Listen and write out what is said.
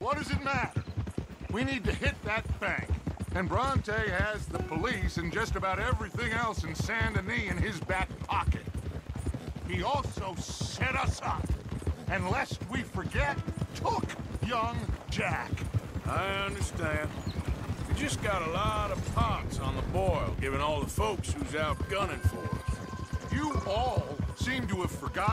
What does it matter? We need to hit that bank. And Bronte has the police and just about everything else in Saint Denis in his back pocket. He also set us up. And lest we forget, took young Jack. I understand. We just got a lot of pots on the boil, given all the folks who's out gunning for us. You all seem to have forgotten